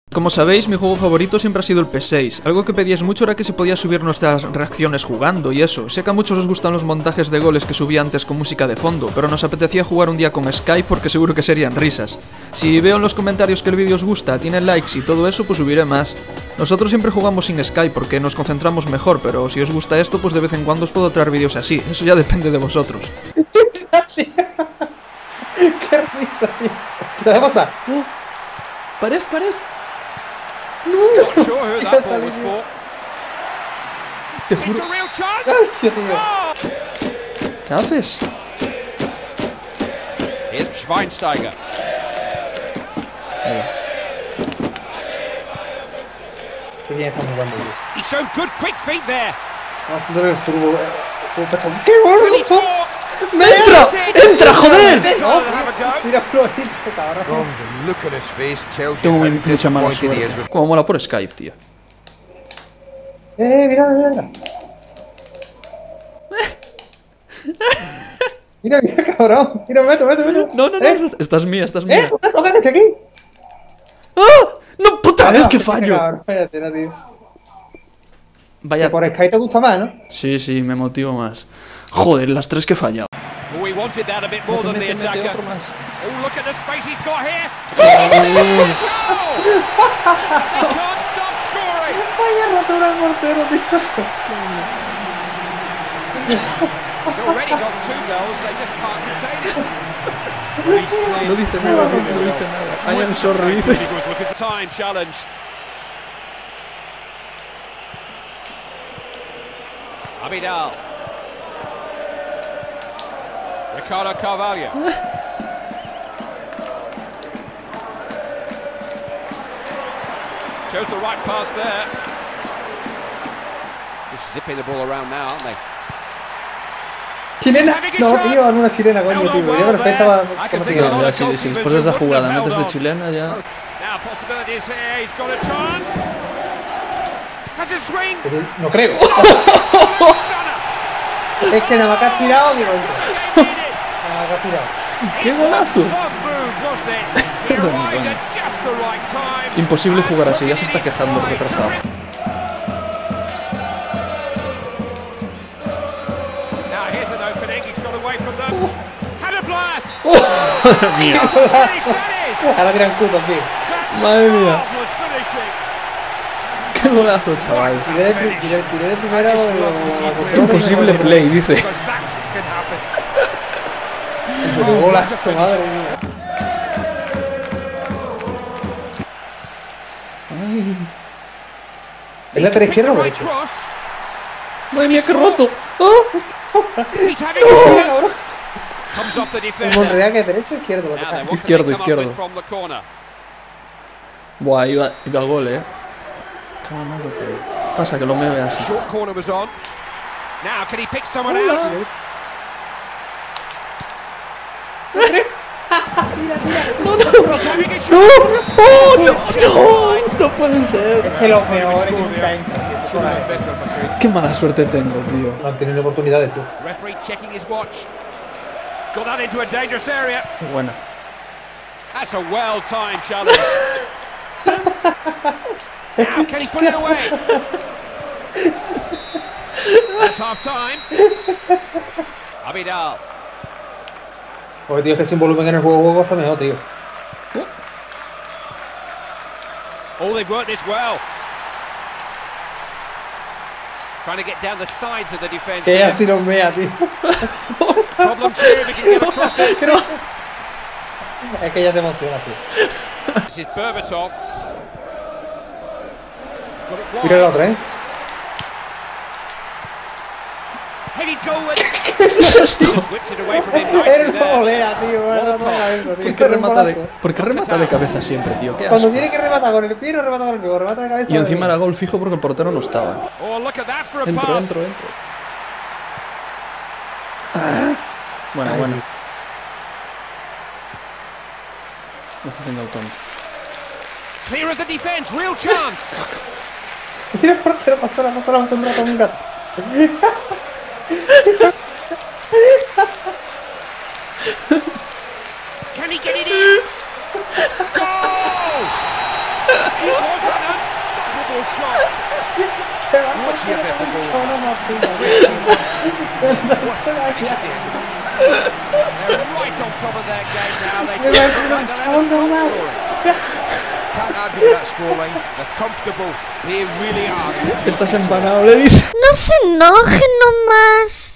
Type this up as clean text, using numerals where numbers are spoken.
Como sabéis, mi juego favorito siempre ha sido el P6. Algo que pedíais mucho era que se podía subir nuestras reacciones jugando y eso. Sé que a muchos os gustan los montajes de goles que subía antes con música de fondo, pero nos apetecía jugar un día con Skype porque seguro que serían risas. Si veo en los comentarios que el vídeo os gusta, tiene likes y todo eso, pues subiré más. Nosotros siempre jugamos sin Skype porque nos concentramos mejor, pero si os gusta esto, pues de vez en cuando os puedo traer vídeos así. Eso ya depende de vosotros. ¡Qué risa, tío! ¿Qué va a pasar? ¡Oh! ¡Pared, pared! ¡No! Te juro. ¡Ay, tío! ¿Qué haces? Schweinsteiger. Qué bien estamos jugando, tío. He showed good quick feet there. Vamos a hacer el fútbol. ¡Qué bueno! ¡Entra! ¡Entra, joder! No, tira flojito, cabrón. Tengo mucha mala suerte. Como mola por Skype, tío. Mira, mira. Mira, mira, cabrón. Mira, meto. No, esta es mía, esta es mía. Toca desde aquí. ¡Ah! ¡No, puta vez que fallo! Cabrón, espérate, no, tío. Vaya. Por Sky te gusta más, ¿no? Sí, me motivo más. Joder, las tres que he fallado. We wanted that a bit more than the attacker. Otro más. Oh, look at the space he's got here. He can't stop scoring. Vaya rotura al portero, tío. He's already got 2 goals. They just can't contain it. No dice nada, no dice nada. I am sorry, dice. Time challenge. Abidal. Ricardo Carvalho. Chose the right pass there. Just zipping the ball around now, aren't they? ¿Chilena? No, tío, hazme una chilena, coño, tío. Ya perfecta va. Si después de esa jugada metes de chilena ya. Now possibilities here. He's got a chance. Has a swing. No creo. Es que nada más que has tirado, digo. Nada más que has tirado. ¡Qué golazo! Imposible jugar así, ya se está quejando el retrasado. ¡Madre mía! Ahora tiran cutos, tío. ¡Madre mía! ¡Qué golazo, chaval! Tiré de primera. Imposible play, dice. Golazo, madre mía. Ay. ¿Es la izquierda o derecha? ¡Madre mía, qué roto! ¡Oh! El Monreal que es derecho o izquierdo. Izquierdo. Buah, iba al gol, Pasa que lo me ve así. ¡No! ¡Oh, no! ¡No puede ser! Es que los mejores que caen. ¡Qué mala suerte tengo, tío! No han tenido oportunidades, tío. Qué buena. That's a well-timed challenge. Now, can he put it away? That's half time. Abidal. Porque, tío, es que sin volumen en el juego está mejor, tío. Oh, they've worked this well. Trying to get down the sides of the defense. Que así nos vea, tío. Problem here if he can get across it. Es que ya te emociona, tío. This is Berbatov. Tira la otra, Headed goal. Esto. Whipped it away from him nicely Eres there. polea, tío. Bueno, no hagas eso, tío. ¿Por qué remata de cabeza siempre, tío? ¿Qué Cuando asco? tiene que rematar con el pie, no remata con el pie, remata de cabeza. Y encima era gol fijo porque el portero no estaba. Oh, look at that for a Entro. pass. Ah. Bueno. Me está haciendo el tonto. Clear of the defense, real chance. Mira el portero, pasó la sombra con un gato. Can he get it in? Goal! He was an unstoppable shot. Se va a What's your better goal? Chono Martínez. What a finish again. They're right on top of their game now. They Me va a decir un Chono más. Can't argue with that scoreline. They're comfortable. They really are. Estás empanado, le dice. No se enojen nomás.